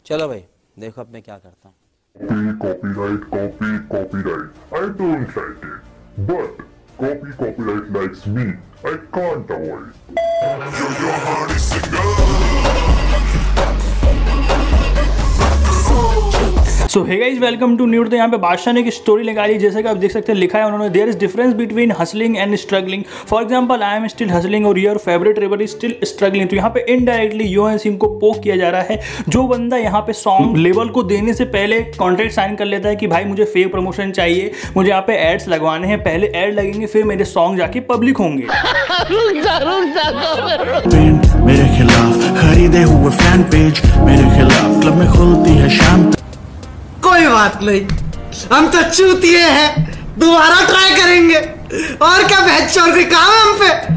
चलो भाई देखो अब मैं क्या करता हूँ। Copyright, copyright. I don't like it. But copyright likes me. I can't avoid. Your heart is so hey guys welcome to new. तो यहाँ पे बादशाह ने एक स्टोरी निकाली, जैसे कि आप देख सकते हैं लिखा है उन्होंने, there is difference between hustling and struggling. For example I am still hustling और your favourite rapper is still struggling. तो यहाँ पे इनडायरेक्टली यूएन सिंह को पोक किया जा रहा है। जो बंदा यहाँ पे सॉन्ग लेवल को देने से पहले कॉन्ट्रैक्ट साइन कर लेता है कि भाई मुझे फेक प्रमोशन चाहिए, मुझे यहाँ पे एड्स लगवाने हैं, पहले एड लगेंगे फिर मेरे सॉन्ग जाके पब्लिक होंगे। मेरे खिलाफ खरीदे हुए फैन पेज मेरे खिलाफ क्लब में खुलती है शाम। कोई बात नहीं, हम तो चूतिए हैं, दोबारा ट्राई करेंगे। और क्या बहस चोर के काम है हम पे।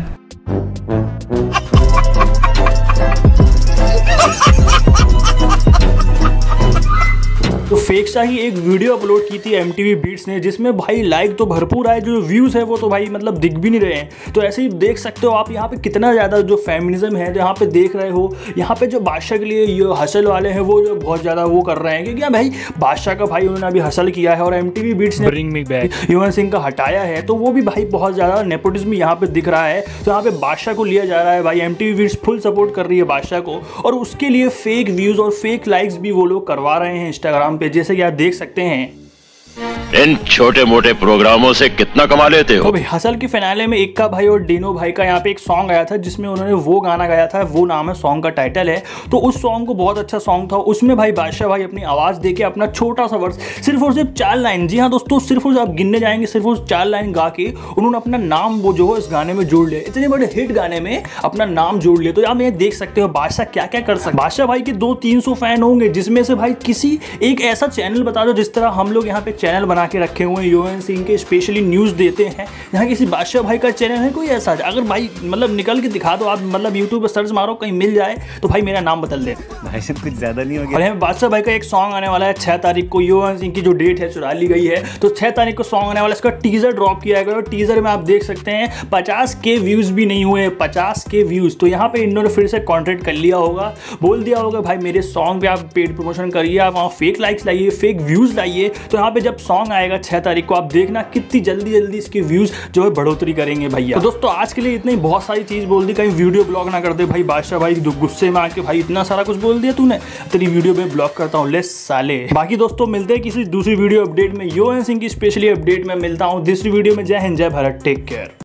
तो फेक शाही एक वीडियो अपलोड की थी MTV बीट्स ने, जिसमें भाई लाइक तो भरपूर आए, जो व्यूज़ है वो तो भाई मतलब दिख भी नहीं रहे हैं। तो ऐसे ही देख सकते हो आप यहाँ पे कितना ज़्यादा जो फेमिनिज्म है जो यहाँ पे देख रहे हो। यहाँ पे जो बादशाह के लिए ये हसल वाले हैं वो जो बहुत ज़्यादा वो कर रहे हैं, क्योंकि यहाँ भाई बादशाह का भाई उन्होंने अभी हसल किया है और MTV बीट्स ने bring me back UN Singh का हटाया है, तो वो भी भाई बहुत ज़्यादा नेपोटिज्म यहाँ पे दिख रहा है। तो यहाँ पे बादशाह को लिया जा रहा है, भाई MTV बीट्स फुल सपोर्ट कर रही है बादशाह को, और उसके लिए फेक व्यूज़ और फेक लाइक्स भी वो लोग करवा रहे हैं इंस्टाग्राम पे, जैसे कि आप देख सकते हैं। इन छोटे मोटे प्रोग्रामों से कितना कमा लेते हो? तो भाई हसल के फिनाले में इक्का भाई और डिनो भाई का यहाँ पे एक सॉन्ग आया था, जिसमें उन्होंने वो गाना गाया था, वो नाम है सॉन्ग का टाइटल है। तो उस सॉन्ग को बहुत अच्छा सॉन्ग था, उसमें भाई बादशाह भाई अपनी आवाज़ देके अपना छोटा सा वर्स सिर्फ और सिर्फ 4 लाइन, जी हाँ दोस्तों, सिर्फ और आप गिनने जाएंगे, सिर्फ और 4 लाइन गा के उन्होंने अपना नाम वो जो है इस गाने में जोड़ लिया। इतने बड़े हिट गाने में अपना नाम जोड़ लिया। तो आप ये देख सकते हो बादशाह क्या क्या कर सकते। बादशाह भाई के 200-300 फैन होंगे, जिसमें से भाई किसी एक ऐसा चैनल बता दो, जिस तरह हम लोग यहाँ पे चैनल बना के रखे हुए हैं यूएन सिंह के, स्पेशली न्यूज़ देते हैं, यहाँ किसी बादशाह भाई का चैनल है कोई ऐसा? अगर भाई मतलब निकल के दिखा दो, आप मतलब यूट्यूब पर सर्च मारो कहीं मिल जाए तो भाई मेरा नाम बदल दे भाई से कुछ ज़्यादा नहीं हो गया। और यहाँ बादशाह भाई का एक सॉन्ग आने वाला है 6 तारीख को, यूएन सिंह की जो डेट है चुरा ली गई है, तो 6 तारीख को सॉन्ग आने वाला है। इसका टीजर ड्रॉप किया गया और टीजर में आप देख सकते हैं 50K व्यूज़ भी नहीं हुए, 50K व्यूज़। तो यहाँ पे इन्होंने फिर से कॉन्ट्रैक्ट कर लिया होगा, बोल दिया होगा भाई मेरे सॉन्ग पे आप पेड प्रमोशन करिए, आप वहाँ फेक लाइक्स लाइए, फेक व्यूज़ लाइए। तो यहाँ पे जब सॉन्ग आएगा 6 तारीख को, आप देखना कितनी जल्दी इसके व्यूज जो है बढ़ोतरी करेंगे भैया। तो दोस्तों आज के लिए इतनी बहुत सारी चीज बोल दी, कहीं वीडियो ब्लॉक ना कर दे भाई बादशाह भाई, गुस्से में आके भाई इतना सारा कुछ बोल दिया तूने, तेरी वीडियो में ब्लॉक करता हूँ ले साले। बाकी दोस्तों मिलते हैं किसी दूसरी वीडियो अपडेट में, यूएन सिंह की स्पेशली अपडेट में मिलता हूँ दूसरी वीडियो में। जय हिंद, जय भारत, टेक केयर।